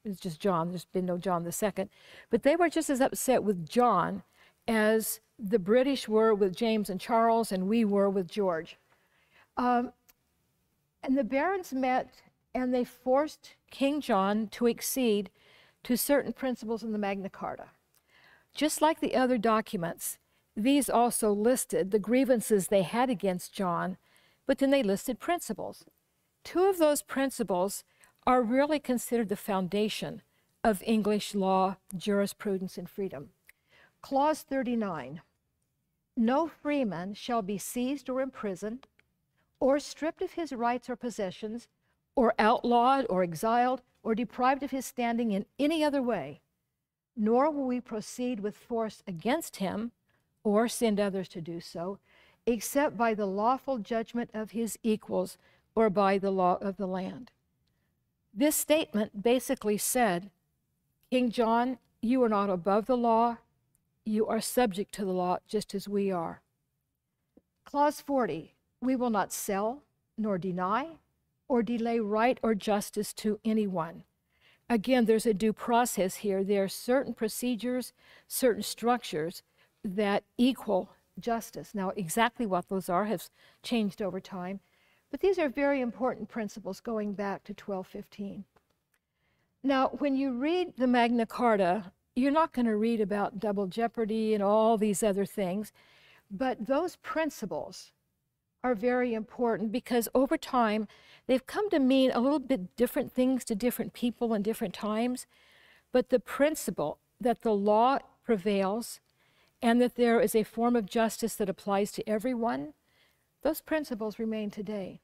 It's just John. There's been no John the Second. But they were just as upset with John as the British were with James and Charles, and we were with George. Um, and the barons met, and they forced King John to accede to certain principles in the Magna Carta. Just like the other documents, these also listed the grievances they had against John, but then they listed principles. Two of those principles are really considered the foundation of English law, jurisprudence, and freedom. Clause thirty-nine, no freeman shall be seized or imprisoned, or stripped of his rights or possessions, or outlawed or exiled, or deprived of his standing in any other way, nor will we proceed with force against him, or send others to do so, except by the lawful judgment of his equals, or by the law of the land. This statement basically said, King John, you are not above the law, you are subject to the law just as we are. Clause forty, we will not sell, nor deny, or delay right or justice to anyone. Again, there's a due process here. There are certain procedures, certain structures that equal justice. Now, exactly what those are has changed over time, but these are very important principles going back to twelve fifteen. Now, when you read the Magna Carta, you're not going to read about double jeopardy and all these other things, but those principles are very important because over time, they've come to mean a little bit different things to different people in different times, but the principle that the law prevails and that there is a form of justice that applies to everyone, those principles remain today.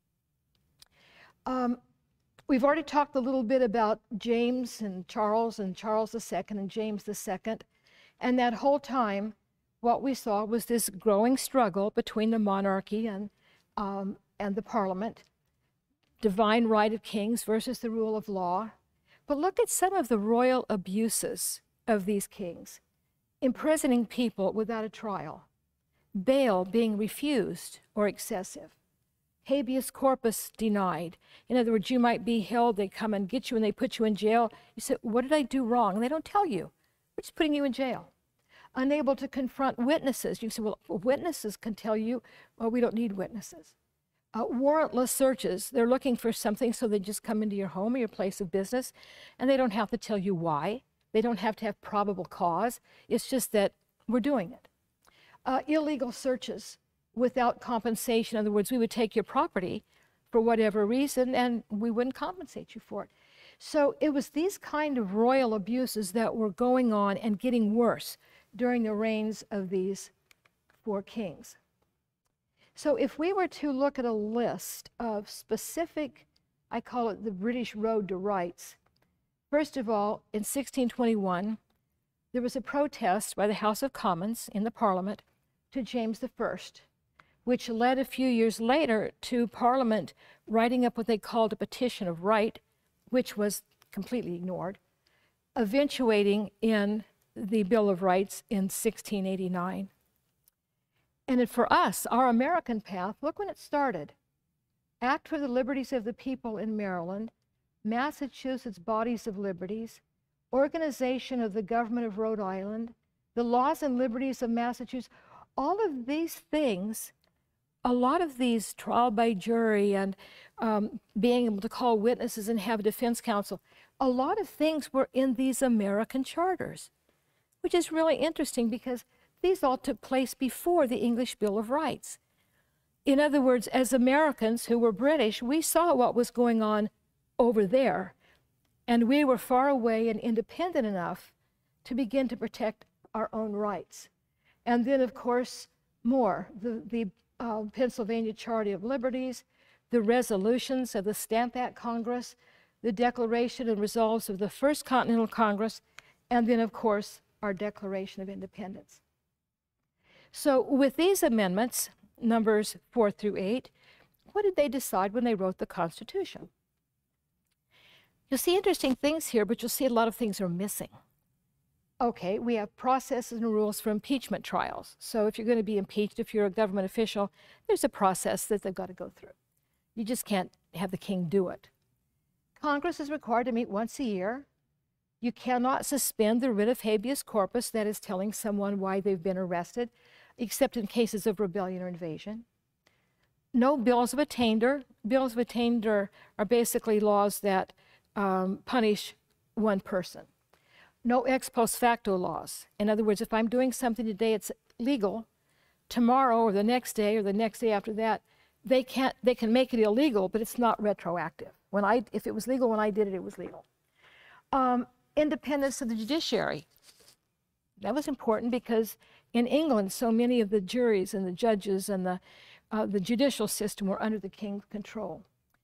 Um, we've already talked a little bit about James and Charles and Charles the Second and James the Second, and that whole time what we saw was this growing struggle between the monarchy and, um, and the parliament, divine right of kings versus the rule of law. But look at some of the royal abuses of these kings. Imprisoning people without a trial, bail being refused or excessive, habeas corpus denied. In other words, you might be held, they come and get you and they put you in jail. You say, what did I do wrong? And they don't tell you. We're just putting you in jail. Unable to confront witnesses. You say, well, witnesses can tell you, well, we don't need witnesses. Uh, warrantless searches. They're looking for something, so they just come into your home or your place of business, and they don't have to tell you why. They don't have to have probable cause. It's just that we're doing it. Uh, illegal searches without compensation. In other words, we would take your property for whatever reason, and we wouldn't compensate you for it. So it was these kind of royal abuses that were going on and getting worse during the reigns of these four kings. So if we were to look at a list of specific, I call it the British Road to Rights, first of all, in sixteen twenty-one, there was a protest by the House of Commons in the Parliament to James the First, which led a few years later to Parliament writing up what they called a petition of right, which was completely ignored, eventuating in the Bill of Rights in sixteen eighty-nine. And for us, our American path, look when it started. Act for the Liberties of the People in Maryland, Massachusetts Bodies of Liberties, Organization of the Government of Rhode Island, the Laws and Liberties of Massachusetts. All of these things, a lot of these trial by jury and um, being able to call witnesses and have a defense counsel, a lot of things were in these American charters, which is really interesting because these all took place before the English Bill of Rights. In other words, as Americans who were British, we saw what was going on over there, and we were far away and independent enough to begin to protect our own rights. And then, of course, more, the, the uh, Pennsylvania Charter of Liberties, the resolutions of the Stamp Act Congress, the Declaration and Resolves of the First Continental Congress, and then, of course, our Declaration of Independence. So with these amendments, numbers four through eight, what did they decide when they wrote the Constitution? You'll see interesting things here, but you'll see a lot of things are missing. Okay, we have processes and rules for impeachment trials. So if you're going to be impeached, if you're a government official, there's a process that they've got to go through. You just can't have the king do it. Congress is required to meet once a year. You cannot suspend the writ of habeas corpus, that is telling someone why they've been arrested, except in cases of rebellion or invasion. No bills of attainder. Bills of attainder are basically laws that um, punish one person. No ex post facto laws. In other words, if I'm doing something today, it's legal. Tomorrow or the next day or the next day after that, they can't. They can make it illegal, but it's not retroactive. When I, if it was legal when I did it, it was legal. Um, independence of the judiciary. That was important because in England, so many of the juries and the judges and the uh, the judicial system were under the king's control.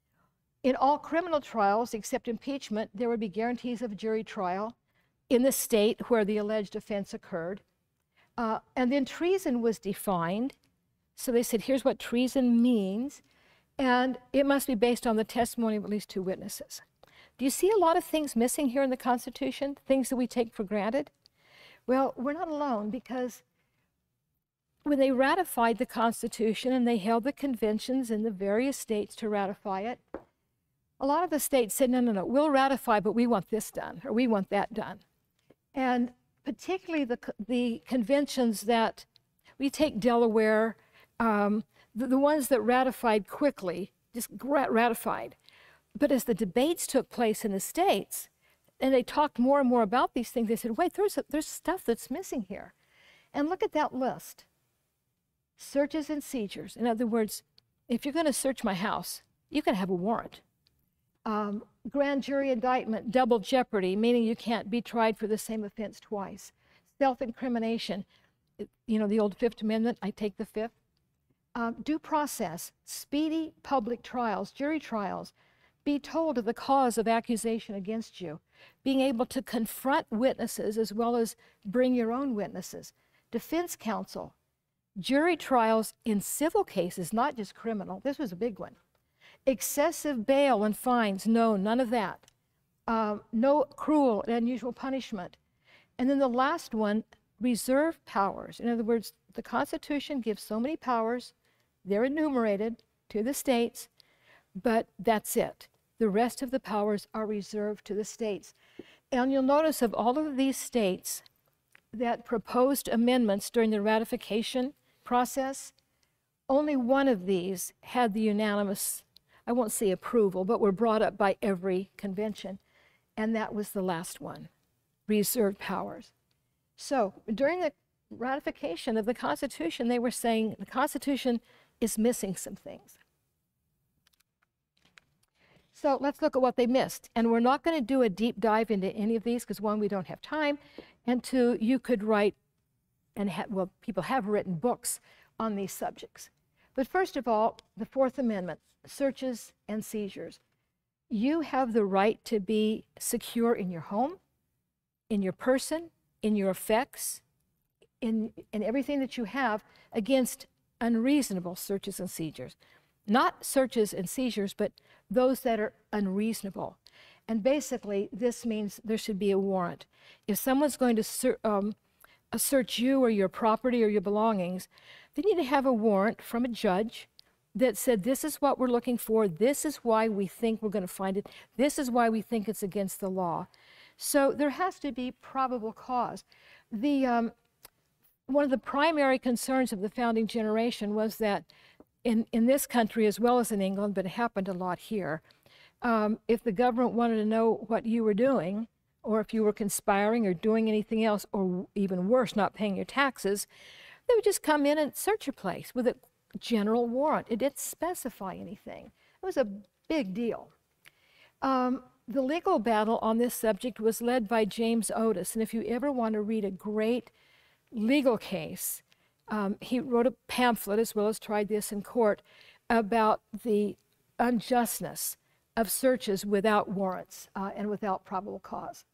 In all criminal trials, except impeachment, there would be guarantees of a jury trial in the state where the alleged offense occurred. Uh, and then treason was defined. So they said, here's what treason means, and it must be based on the testimony of at least two witnesses. Do you see a lot of things missing here in the Constitution, things that we take for granted? Well, we're not alone, because when they ratified the Constitution and they held the conventions in the various states to ratify it, a lot of the states said, no, no, no, we'll ratify, but we want this done, or we want that done. And particularly the, the conventions that, we take Delaware, um, the, the ones that ratified quickly, just ratified. But as the debates took place in the states, and they talked more and more about these things, they said, wait, there's, a, there's stuff that's missing here. And look at that list. Searches and seizures. In other words, if you're going to search my house, you can have a warrant. Um, grand jury indictment, double jeopardy, meaning you can't be tried for the same offense twice. Self-incrimination, you know, the old Fifth Amendment, I take the Fifth. Um, due process, speedy public trials, jury trials, be told of the cause of accusation against you, being able to confront witnesses as well as bring your own witnesses, defense counsel, jury trials in civil cases, not just criminal. This was a big one. Excessive bail and fines, no, none of that. Um, no cruel and unusual punishment. And then the last one, reserve powers. In other words, the Constitution gives so many powers, they're enumerated to the states, but that's it. The rest of the powers are reserved to the states. And you'll notice of all of these states that proposed amendments during the ratification process, only one of these had the unanimous, I won't say approval, but were brought up by every convention. And that was the last one, reserved powers. So during the ratification of the Constitution, they were saying the Constitution is missing some things. So let's look at what they missed. And we're not going to do a deep dive into any of these because, one, we don't have time, and two, you could write, and ha well, people have written books on these subjects. But first of all, the Fourth Amendment, searches and seizures. You have the right to be secure in your home, in your person, in your effects, in, in everything that you have against unreasonable searches and seizures. Not searches and seizures, but those that are unreasonable. And basically, this means there should be a warrant. If someone's going to ser um, search you or your property or your belongings, they need to have a warrant from a judge that said, this is what we're looking for, this is why we think we're going to find it, this is why we think it's against the law. So there has to be probable cause. The, um, one of the primary concerns of the founding generation was that in, in this country, as well as in England, but it happened a lot here, um, if the government wanted to know what you were doing, or if you were conspiring or doing anything else, or even worse, not paying your taxes, they would just come in and search your place with a general warrant. It didn't specify anything. It was a big deal. Um, the legal battle on this subject was led by James Otis, and if you ever want to read a great legal case, um, he wrote a pamphlet, as well as tried this in court, about the unjustness of searches without warrants uh, and without probable cause.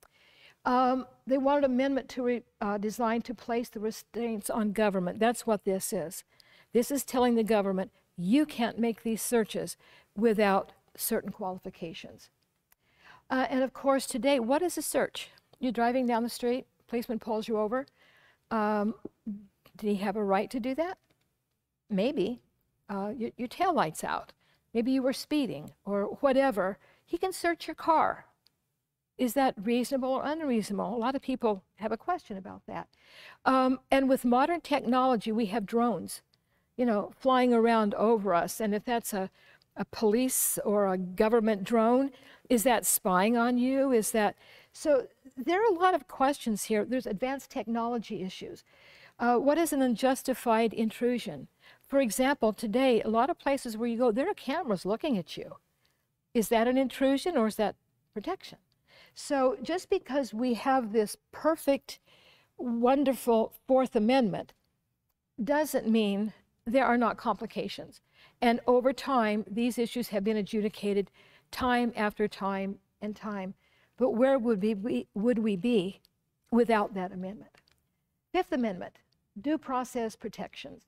Um, they wanted an amendment to re, uh, designed to place the restraints on government. That's what this is. This is telling the government, you can't make these searches without certain qualifications. Uh, and of course, today, what is a search? You're driving down the street, policeman pulls you over. Um, did he have a right to do that? Maybe. Uh, your, your tail light's out. Maybe you were speeding or whatever. he can search your car. Is that reasonable or unreasonable? A lot of people have a question about that. Um, and with modern technology, we have drones, you know, flying around over us. And if that's a, a police or a government drone, is that spying on you? Is that, so there are a lot of questions here. There's advanced technology issues. Uh, what is an unjustified intrusion? For example, today, a lot of places where you go, there are cameras looking at you. Is that an intrusion or is that protection? So just because we have this perfect, wonderful Fourth Amendment doesn't mean there are not complications. And over time, these issues have been adjudicated time after time and time. But where would we, we, would we be without that amendment? Fifth Amendment, due process protections.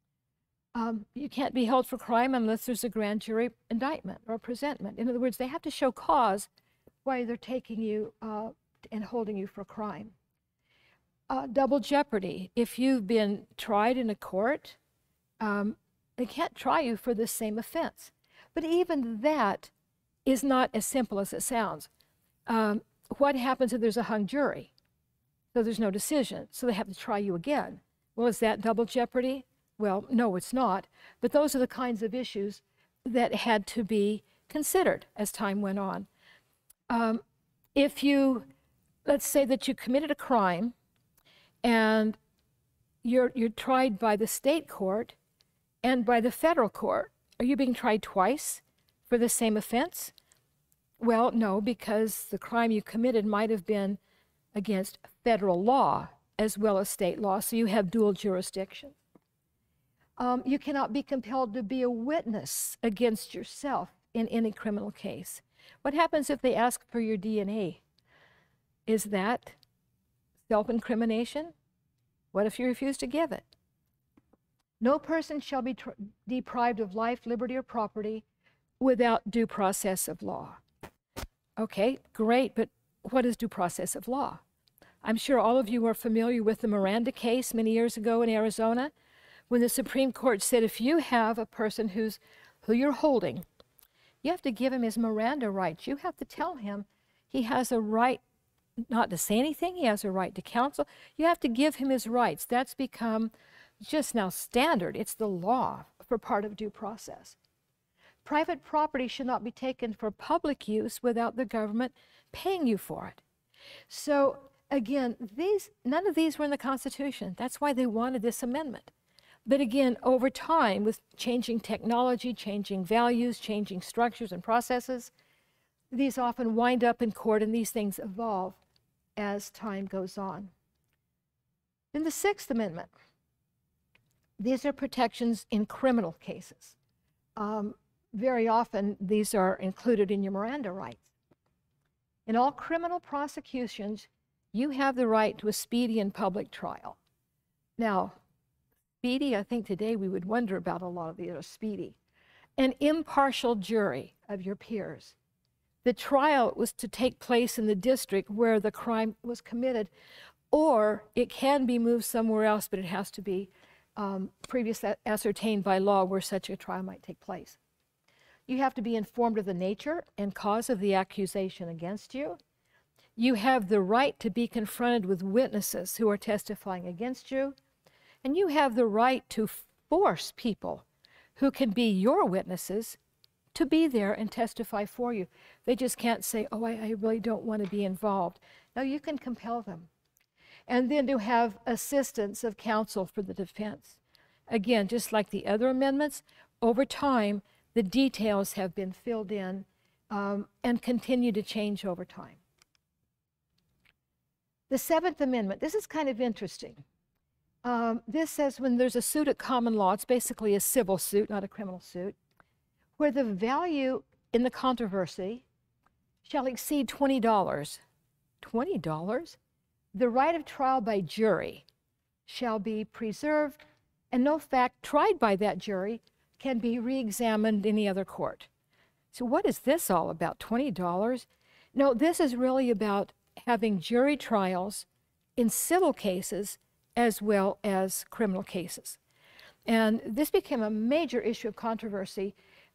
Um, you can't be held for crime unless there's a grand jury indictment or presentment. In other words, they have to show cause why they're taking you uh, and holding you for crime. Uh, double jeopardy. If you've been tried in a court, um, they can't try you for the same offense. But even that is not as simple as it sounds. Um, what happens if there's a hung jury? So there's no decision, so they have to try you again. Well, is that double jeopardy? Well, no, it's not. But those are the kinds of issues that had to be considered as time went on. Um, if you, let's say that you committed a crime and you're, you're tried by the state court and by the federal court, are you being tried twice for the same offense? Well, no, because the crime you committed might have been against federal law as well as state law, so you have dual jurisdiction. Um, you cannot be compelled to be a witness against yourself in any criminal case. What happens if they ask for your D N A? Is that self-incrimination? What if you refuse to give it? No person shall be deprived of life, liberty, or property without due process of law. Okay, great, but what is due process of law? I'm sure all of you are familiar with the Miranda case many years ago in Arizona, when the Supreme Court said if you have a person who's, who you're holding, you have to give him his Miranda rights. You have to tell him he has a right not to say anything. He has a right to counsel. You have to give him his rights. That's become just now standard. It's the law for part of due process. Private property should not be taken for public use without the government paying you for it. So again, these, none of these were in the Constitution. That's why they wanted this amendment. But again, over time, with changing technology, changing values, changing structures and processes, these often wind up in court and these things evolve as time goes on. In the Sixth Amendment, these are protections in criminal cases. Um, very often, these are included in your Miranda rights. In all criminal prosecutions, you have the right to a speedy and public trial. Now, speedy, I think today we would wonder about a lot of these are speedy. An impartial jury of your peers. The trial was to take place in the district where the crime was committed, or it can be moved somewhere else, but it has to be um, previously ascertained by law where such a trial might take place. You have to be informed of the nature and cause of the accusation against you. You have the right to be confronted with witnesses who are testifying against you. And you have the right to force people who can be your witnesses to be there and testify for you. They just can't say, oh, I, I really don't want to be involved. No, you can compel them. And then to have assistance of counsel for the defense. Again, just like the other amendments, over time, the details have been filled in um, and continue to change over time. The Seventh Amendment, this is kind of interesting. Um, this says when there's a suit at common law, it's basically a civil suit, not a criminal suit, where the value in the controversy shall exceed twenty dollars. twenty dollars? The right of trial by jury shall be preserved, and no fact tried by that jury can be re-examined in any other court. So what is this all about, twenty dollars? No, this is really about having jury trials in civil cases as well as criminal cases. And this became a major issue of controversy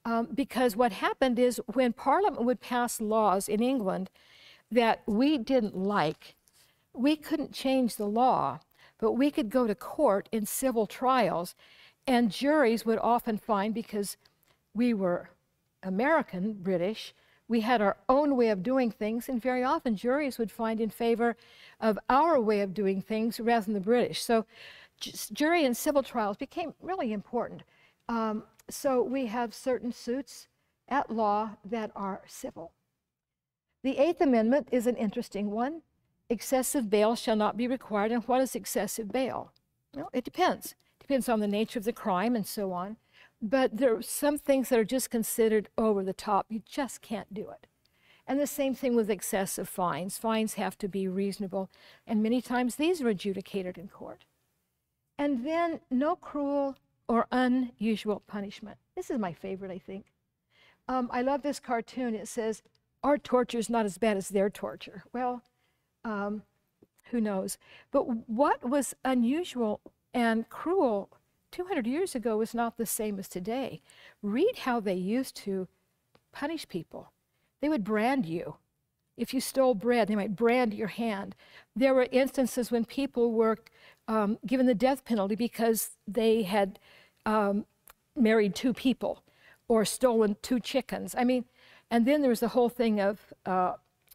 Um, because what happened is when Parliament would pass laws in England that we didn't like, we couldn't change the law, but we could go to court in civil trials, and juries would often find, because we were American, British, we had our own way of doing things, and very often juries would find in favor of our way of doing things rather than the British. So jury and civil trials became really important. Um, so we have certain suits at law that are civil. The Eighth Amendment is an interesting one. Excessive bail shall not be required. And what is excessive bail? Well, it depends. It depends on the nature of the crime and so on. But there are some things that are just considered over the top. You just can't do it. And the same thing with excessive fines. Fines have to be reasonable. And many times these are adjudicated in court. And then no cruel or unusual punishment. This is my favorite, I think. Um, I love this cartoon. It says, our torture is not as bad as their torture. Well, um, who knows? But what was unusual and cruel two hundred years ago was not the same as today. Read how they used to punish people. They would brand you. If you stole bread, they might brand your hand. There were instances when people were um, given the death penalty because they had um, married two people or stolen two chickens. I mean, and then there was the whole thing of, uh,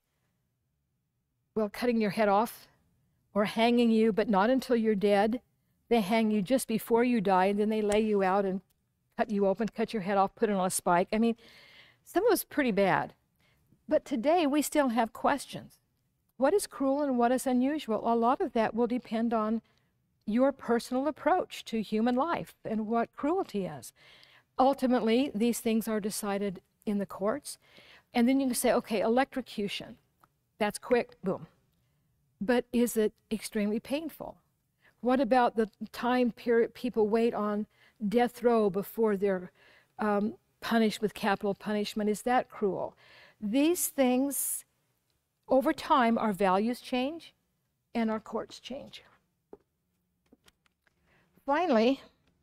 well, cutting your head off or hanging you, but not until you're dead. They hang you just before you die, and then they lay you out and cut you open, cut your head off, put it on a spike. I mean, some of it was pretty bad. But today, we still have questions. What is cruel and what is unusual? A lot of that will depend on your personal approach to human life and what cruelty is. Ultimately, these things are decided in the courts. And then you can say, okay, electrocution. That's quick, boom. But is it extremely painful? What about the time period people wait on death row before they're um, punished with capital punishment? Is that cruel? These things, over time, our values change and our courts change. Finally,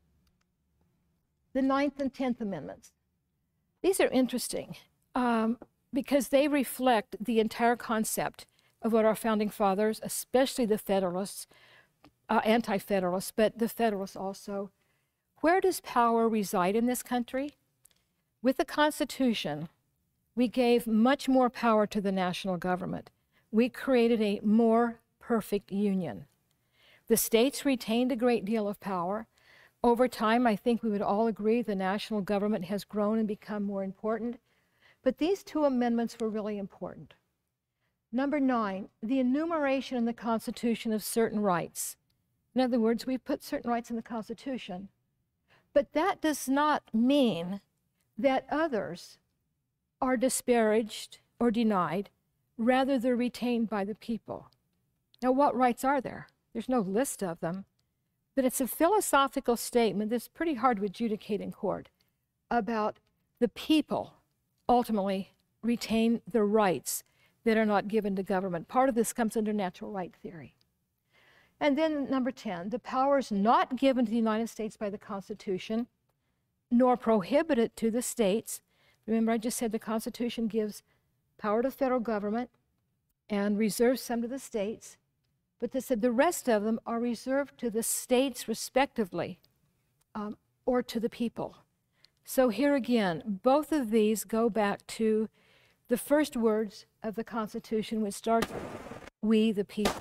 the Ninth and Tenth Amendments. These are interesting um, because they reflect the entire concept of what our founding fathers, especially the Federalists, uh, anti-Federalists, but the Federalists also. Where does power reside in this country? With the Constitution, we gave much more power to the national government. We created a more perfect union. The states retained a great deal of power. Over time, I think we would all agree the national government has grown and become more important. But these two amendments were really important. Number nine, the enumeration in the Constitution of certain rights. In other words, we put certain rights in the Constitution. But that does not mean that others are disparaged or denied. Rather, they're retained by the people. Now, what rights are there? There's no list of them. But it's a philosophical statement that's pretty hard to adjudicate in court about the people ultimately retain the rights that are not given to government. Part of this comes under natural right theory. And then number ten, the powers not given to the United States by the Constitution, nor prohibited to the states. Remember, I just said the Constitution gives power to federal government and reserves some to the states. But they said the rest of them are reserved to the states respectively, um, or to the people. So here again, both of these go back to the first words of the Constitution, which starts, we the people.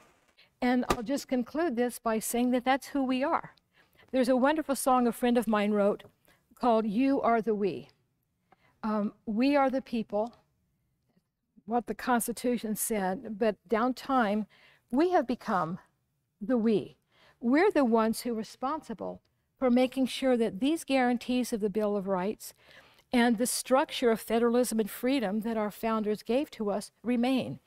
And I'll just conclude this by saying that that's who we are. There's a wonderful song a friend of mine wrote called You Are the We. Um, we are the people, what the Constitution said, but down time, we have become the we. We're the ones who are responsible for making sure that these guarantees of the Bill of Rights and the structure of federalism and freedom that our founders gave to us remain.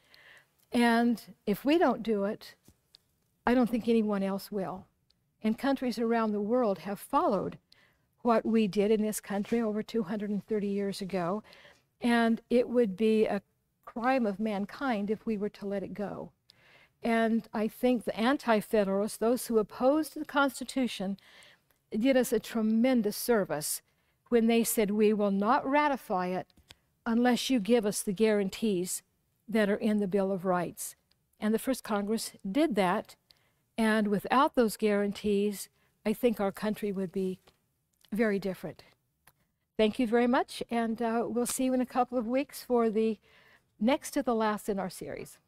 And if we don't do it, I don't think anyone else will. And countries around the world have followed what we did in this country over two hundred thirty years ago. And it would be a crime of mankind if we were to let it go. And I think the anti-federalists, those who opposed the Constitution, did us a tremendous service when they said, we will not ratify it unless you give us the guarantees that are in the Bill of Rights. And the first Congress did that. And without those guarantees, I think our country would be very different. Thank you very much, and uh, we'll see you in a couple of weeks for the next to the last in our series.